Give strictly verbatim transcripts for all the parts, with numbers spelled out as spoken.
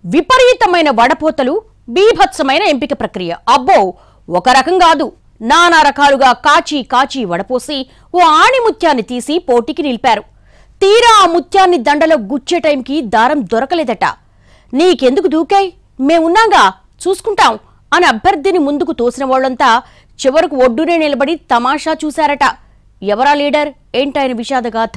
విపరీతమైన వడపోతలు, బీభత్సమైన ఎంపిక ప్రక్రియ. అబ్బో, ఒక రకం కాదు, నానా రకాలుగా కాచి కాచి వడపోసి ఓ ఆణి ముత్యాన్ని తీసి పోటీకి నిలిపారు. తీరా ఆ ముత్యాన్ని దండలో గుచ్చే టైంకి దారం దొరకలేదట. నీకెందుకు దూకాయ్, మేమున్నాగా చూసుకుంటాం అని అభ్యర్థిని ముందుకు తోసిన వాళ్లంతా చివరకు ఒడ్డునే నిలబడి తమాషా చూశారట. ఎవరా లీడర్, ఏంటాయన విషాదగాథ?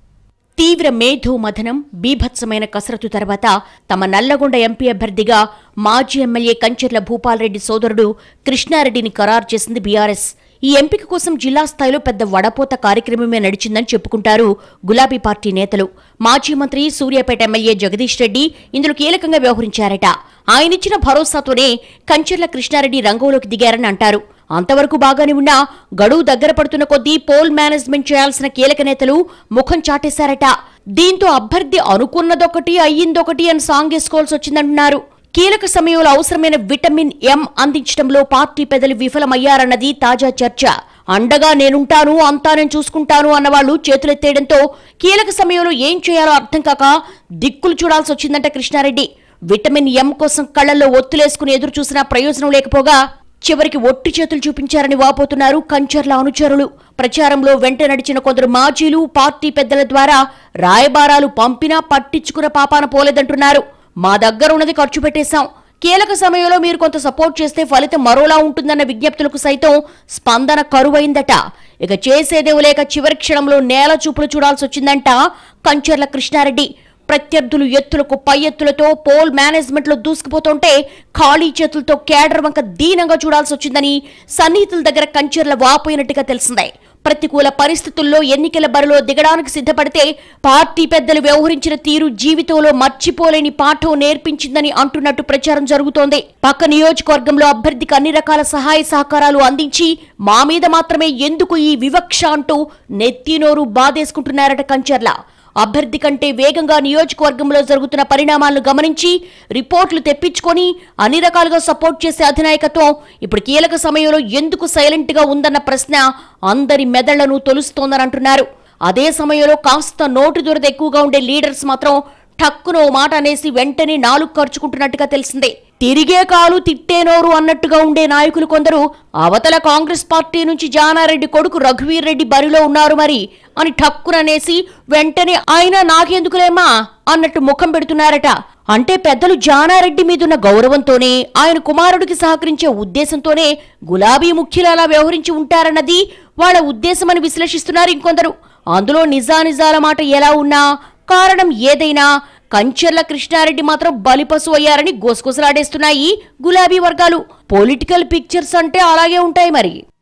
తీవ్ర మేధో మథనం, బీభత్సమైన కసరత్తు తర్వాత తమ నల్లగొండ ఎంపీ అభ్యర్థిగా మాజీ ఎమ్మెల్యే కంచెర్ల భూపాల్రెడ్డి సోదరుడు కృష్ణారెడ్డిని ఖరారు చేసింది బీఆర్ఎస్. ఈ ఎంపిక కోసం జిల్లా స్థాయిలో పెద్ద వడపోత కార్యక్రమమే నడిచిందని చెప్పుకుంటారు గులాబీ పార్టీ నేతలు. మాజీ మంత్రి సూర్యాపేట ఎమ్మెల్యే జగదీష్ రెడ్డి ఇందులో కీలకంగా వ్యవహరించారట. ఆయనిచ్చిన భరోసాతోనే కంచెర్ల కృష్ణారెడ్డి రంగంలోకి దిగారని అంటారు. అంతవరకు బాగానే ఉన్నా గడువు దగ్గర పడుతున్న కొద్దీ పోల్ మేనేజ్మెంట్ చేయాల్సిన కీలక నేతలు ముఖం చాటేశారట. దీంతో అభ్యర్థి అనుకున్నదొకటి అయ్యిందొకటి అని సాంగేసుకోవాల్సి వచ్చిందంటున్నారు. కీలక సమయంలో అవసరమైన విటమిన్ ఎం అందించడంలో పార్టీ పెద్దలు విఫలమయ్యారన్నది తాజా చర్చ. అండగా నేనుంటాను, అంతా నేను చూసుకుంటాను అన్నవాళ్లు చేతులెత్తేయడంతో కీలక సమయంలో ఏం చేయాలో అర్థం కాక దిక్కులు చూడాల్సి వచ్చిందంట కృష్ణారెడ్డి. విటమిన్ ఎం కోసం కళ్లలో ఒత్తులేసుకుని ఎదురు చూసినా ప్రయోజనం లేకపోగా చివరికి ఒట్టి చేతులు చూపించారని వాపోతున్నారు కంచెర్ల అనుచరులు. ప్రచారంలో వెంట నడిచిన కొందరు మాజీలు పార్టీ పెద్దల ద్వారా రాయబారాలు పంపినా పట్టించుకున్న పాపాన పోలేదంటున్నారు. మా దగ్గర ఉన్నది ఖర్చు పెట్టేశాం, కీలక సమయంలో మీరు కొంత సపోర్ట్ చేస్తే ఫలితం మరోలా ఉంటుందన్న విజ్ఞప్తులకు సైతం స్పందన కరువైందట. ఇక చేసేదేవు లేక చివరి క్షణంలో నేల చూపులు చూడాల్సి వచ్చిందంట కంచెర్ల కృష్ణారెడ్డి. ప్రత్యర్థులు ఎత్తులకు పై ఎత్తులతో పోల్ మేనేజ్మెంట్ లో దూసుకుపోతుంటే ఖాళీ చేతులతో కేడర్ వంక దీనంగా చూడాల్సి వచ్చిందని సన్నిహితుల దగ్గర కంచెర్ల వాపోయినట్టుగా తెలిసిందే. ప్రతికూల పరిస్థితుల్లో ఎన్నికల బరిలో దిగడానికి సిద్ధపడితే పార్టీ పెద్దలు వ్యవహరించిన తీరు జీవితంలో మర్చిపోలేని పాఠం నేర్పించిందని అంటున్నట్టు ప్రచారం జరుగుతోంది. పక్క నియోజకవర్గంలో అభ్యర్థికి అన్ని రకాల సహాయ సహకారాలు అందించి మా మీద మాత్రమే ఎందుకు ఈ వివక్ష అంటూ నెత్తినోరు బాధేసుకుంటున్నారట కంచెర్ల. అభ్యర్థి కంటే వేగంగా నియోజకవర్గంలో జరుగుతున్న పరిణామాలను గమనించి రిపోర్టులు తెప్పించుకొని అన్ని రకాలుగా సపోర్ట్ చేసే అధినాయకత్వం ఇప్పుడు కీలక సమయంలో ఎందుకు సైలెంట్ గా ఉందన్న ప్రశ్న అందరి మెదళ్లను తొలుస్తోందని అంటున్నారు. అదే సమయంలో కాస్త నోటు దురద ఎక్కువగా ఉండే లీడర్స్ మాత్రం టక్కున ఓ మాట అనేసి వెంటనే నాలుగు ఖర్చుకుంటున్నట్టుగా తెలిసిందే. తిరిగే కాలు తిట్టేనోరు అన్నట్టుగా ఉండే నాయకులు కొందరు అవతల కాంగ్రెస్ పార్టీ నుంచి జానారెడ్డి కొడుకు రఘువీర్ రెడ్డి బరిలో ఉన్నారు మరి అని ఠక్కుననేసి వెంటనే ఆయన నాకెందుకులేమా అన్నట్టు ముఖం పెడుతున్నారట. అంటే పెద్దలు జానారెడ్డి మీదున్న గౌరవంతోనే ఆయన కుమారుడికి సహకరించే ఉద్దేశంతోనే గులాబీ ముఖ్యులు అలా వ్యవహరించి ఉంటారన్నది వాళ్ళ ఉద్దేశమని విశ్లేషిస్తున్నారు ఇంకొందరు. అందులో నిజానిజాల మాట ఎలా ఉన్నా, కారణం ఏదైనా కంచెర్ల కృష్ణారెడ్డి మాత్రం బలిపశు అయ్యారని గోసుగోసలాడేస్తున్నాయి గులాబీ వర్గాలు. పొలిటికల్ పిక్చర్స్ అంటే అలాగే ఉంటాయి మరి.